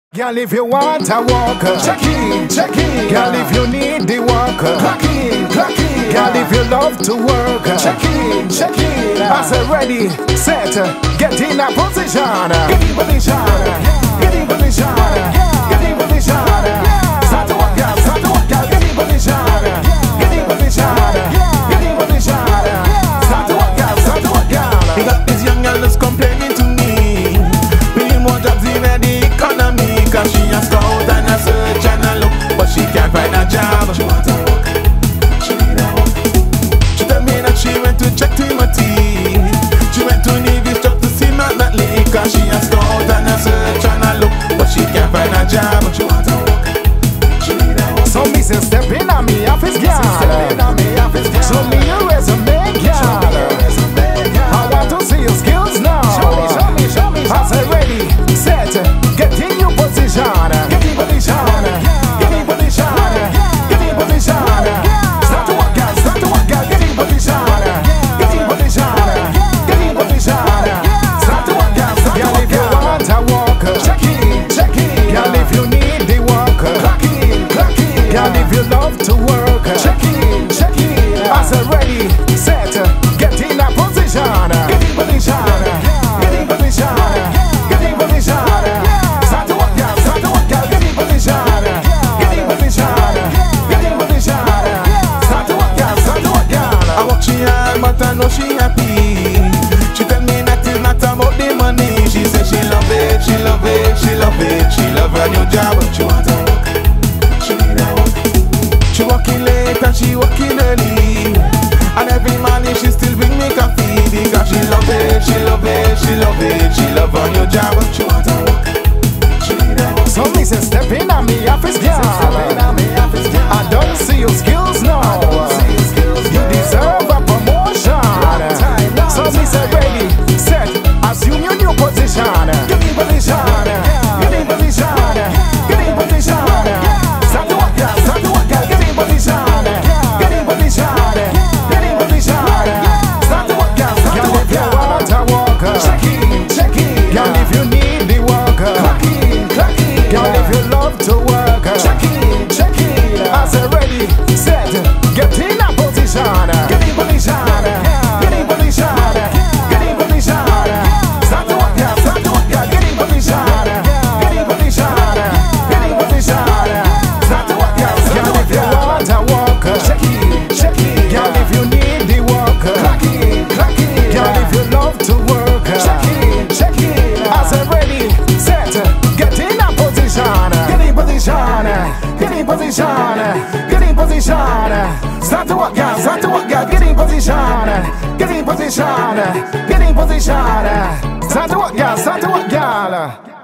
Girl, if you want a walker, check in. Girl, if you need the worker, clock in. Girl, if you love to work, check in. I said ready, set, get in a position. Get in position. Start to work, girl. Get in position. Start to work, girl. You got these young girls complaining to me, paying more jobs in the economy, cause she a scout and a search and a look, but she can't find a job. She want to work, she need a work. She tell me that she went to check Timothy, she went to Navy just to see Bartlette, cause she a scout and a search and a look, but she can't find a job. She want to work, she need a work. So me say step in on me office, girl. Show me your resume, girl. I want to see your skills now. Show me. I say ready, set, get in your position. Get in position. Start to work, girl. Get in position. Start to work, girl. Girl, if you want a walker, check in. Girl, if you need the worker, clock in. Girl, if you love to work, check in. I say ready, set, get in a position. Get in position. Start to work, girl. Get in position. Start to work, girl. I work she hard, but I know she happy. She tell me that it's not about the money. She said she love it, she love her new job, but she want to work, she need a work. She working late and she working early, and every morning she still bring me coffee, because she love it, she love her new job, but she want to work, she need a work. So me say step in on me office, girl. I don't see your skills now. You deserve a promotion. So me say ready, set, assume your new position. Get in position. Start to work, girl. Get in position. Start to work, girl. If you want a walker, check in. Girl, if you need the worker, clock in. Girl, if you love to work, check in. I say ready, set, get in a position. Get in position. Start to work, girl. Get in position. Start to work, girl. Girl, if you want a walker, check in. Girl, if you need the worker, clock in. Girl, if you love to work, check in. I say ready, set, get in a position. Get in position. Start to work, girl. Get in position. Start to work, girl.